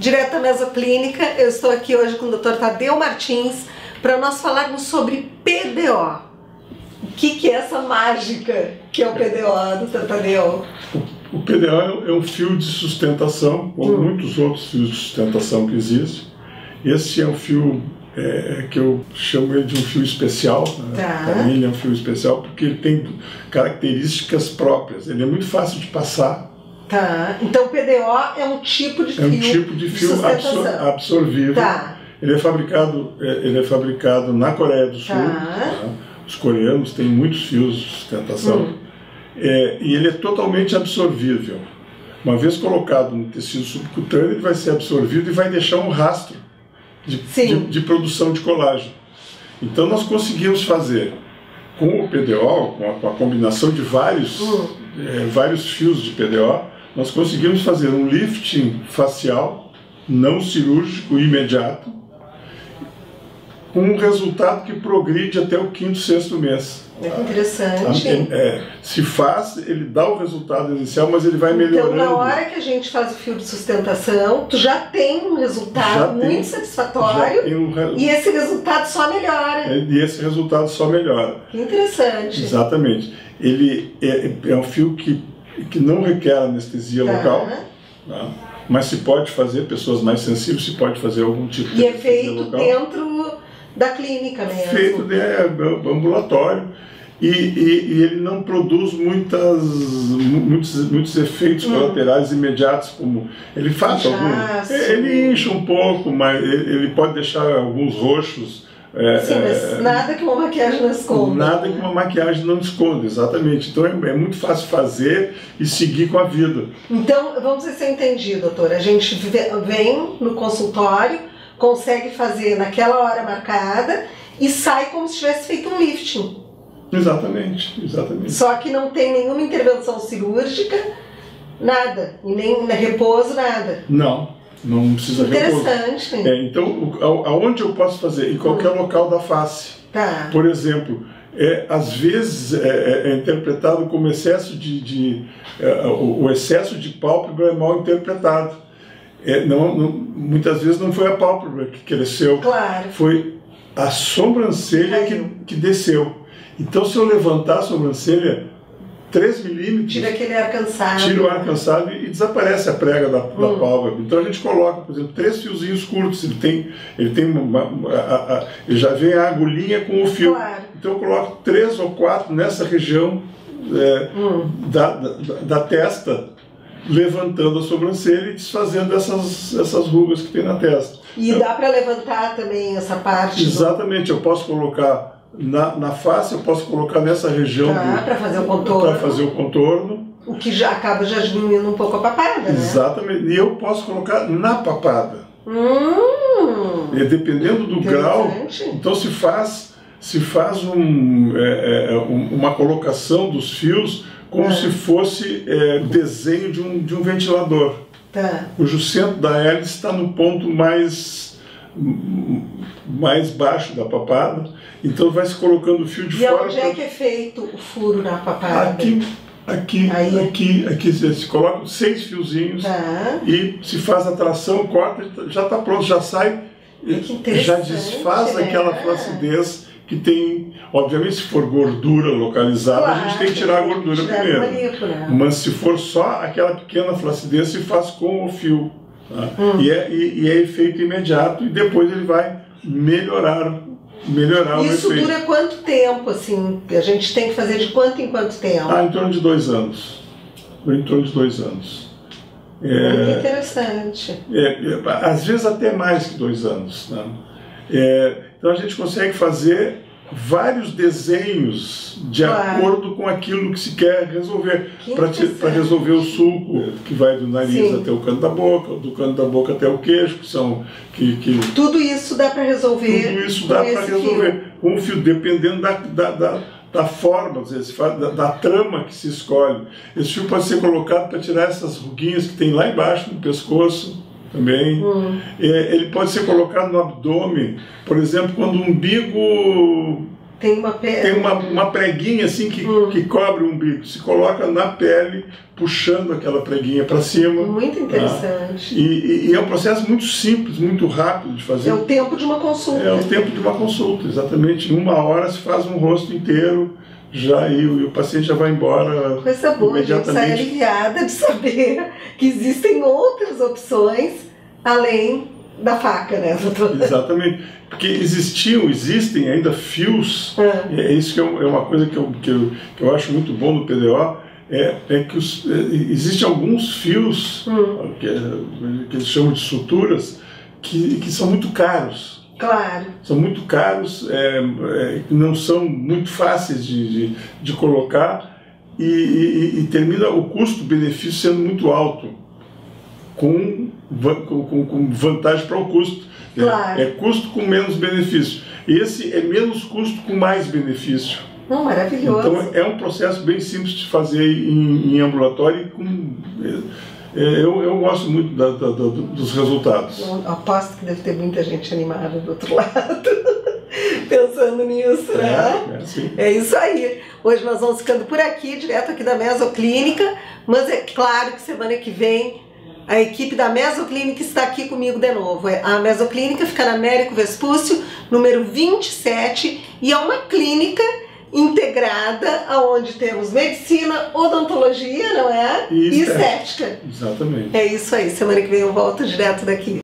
direto da Mesoclínica. Eu estou aqui hoje com o Dr. Tadeu Martins para nós falarmos sobre PDO. O que é essa mágica que é o PDO, Dr. Tadeu? O PDO é um fio de sustentação, como muitos outros fios de sustentação que existem. Esse é um fio que eu chamo ele de um fio especial. Para mim ele é um fio especial porque ele tem características próprias. Ele é muito fácil de passar. Tá. Então o PDO é um tipo de fio. É um tipo de fio absorvível. Tá. Ele é fabricado na Coreia do Sul. Tá? Os coreanos têm muitos fios de sustentação. E ele é totalmente absorvível. Uma vez colocado no tecido subcutâneo, ele vai ser absorvido e vai deixar um rastro de produção de colágeno. Então nós conseguimos fazer com o PDO, com a combinação de vários fios de PDO, nós conseguimos fazer um lifting facial não cirúrgico imediato, com um resultado que progride até o 5º, 6º mês. É interessante. Se faz, ele dá o resultado inicial, mas ele vai melhorando. Então, na hora que a gente faz o fio de sustentação, tu já tem um resultado muito satisfatório e esse resultado só melhora. E esse resultado só melhora. Que interessante. Exatamente. Ele é um fio que não requer anestesia local, tá? Mas se pode fazer, pessoas mais sensíveis, se pode fazer algum tipo de anestesia local. E é feito dentro da clínica mesmo. Feito ambulatório. E ele não produz muitos efeitos colaterais imediatos, como ele faz alguns. Ele incha um pouco, mas ele pode deixar alguns roxos. Sim, mas nada que uma maquiagem não esconda. Nada que uma maquiagem não esconda, exatamente. Então é muito fácil fazer e seguir com a vida. Então, vamos ver se eu entendi, doutora. A gente vem no consultório, consegue fazer naquela hora marcada e sai como se tivesse feito um lifting. Exatamente, exatamente. Só que não tem nenhuma intervenção cirúrgica, nada, e nem repouso, nada. Não precisa repouso. Interessante. Então, aonde eu posso fazer? Em qualquer local da face. Tá. Por exemplo, às vezes é interpretado como excesso o excesso de pálpebra é mal interpretado. Muitas vezes não foi a pálpebra que cresceu, foi a sobrancelha que desceu. Então, se eu levantar a sobrancelha 3 milímetros, tira aquele ar cansado. Tira o ar cansado e desaparece a prega da pálpebra. Então a gente coloca, por exemplo, 3 fiozinhos curtos. Ele já vem a agulhinha com o fio. Então eu coloco 3 ou 4 nessa região da testa, levantando a sobrancelha e desfazendo essas rugas que tem na testa. E dá para levantar também essa parte? Exatamente, eu posso colocar na face, eu posso colocar nessa região para fazer o contorno. Para fazer o contorno. O que acaba já diminuindo um pouco a papada, né? Exatamente. E eu posso colocar na papada. Dependendo do grau, então se faz uma colocação dos fios como se fosse desenho de um ventilador, cujo centro da hélice está no ponto mais baixo da papada, então vai se colocando o fio de fora. E onde é que é feito o furo na papada? Aqui se colocam 6 fiozinhos e se faz a tração, corta, já está pronto, já sai, já desfaz aquela flacidez que tem. Obviamente, se for gordura localizada, a gente tem que tirar a gordura primeiro. Mas se for só aquela pequena flacidez, se faz com o fio. E é efeito imediato e depois ele vai melhorar o efeito. Isso dura quanto tempo, assim? A gente tem que fazer de quanto em quanto tempo? Em torno de 2 anos. Em torno de 2 anos. Que interessante. Às vezes até mais que 2 anos. Né? Então a gente consegue fazer vários desenhos de acordo com aquilo que se quer resolver, para resolver o sulco que vai do nariz até o canto da boca, do canto da boca até o queixo, tudo isso dá para resolver. Tudo isso dá para resolver com o fio, dependendo da forma, da trama que se escolhe. Esse fio pode ser colocado para tirar essas ruguinhas que tem lá embaixo no pescoço também. Ele pode ser colocado no abdômen, por exemplo, quando o umbigo Tem uma pele. Tem uma preguinha assim que cobre o umbigo. Se coloca na pele, puxando aquela preguinha para cima. Muito interessante. E é um processo muito simples, muito rápido de fazer. É o tempo de uma consulta. É o tempo de uma consulta, exatamente. Em 1 hora se faz um rosto inteiro, e o paciente já vai embora. Coisa boa, a gente sai aliviada de saber que existem outras opções além da faca, né, doutora? Exatamente, porque existem ainda fios, é isso que é uma coisa que eu acho muito bom no PDO, é que existem alguns fios, que eles chamam de suturas, que são muito caros. Claro. São muito caros, não são muito fáceis de colocar e termina o custo-benefício sendo muito alto, com vantagem para o custo. Claro. É custo com menos benefício. Esse é menos custo com mais benefício. Maravilhoso. Então é um processo bem simples de fazer em ambulatório. Eu gosto muito dos resultados. Eu aposto que deve ter muita gente animada do outro lado, pensando nisso, né? É isso aí. Hoje nós vamos ficando por aqui, direto aqui da Mesoclínica, mas é claro que semana que vem a equipe da Mesoclínica está aqui comigo de novo. A Mesoclínica fica na Américo Vespúcio, número 27, e é uma clínica integrada, onde temos medicina, odontologia, não é? E estética. Exatamente. É isso aí. Semana que vem eu volto direto daqui.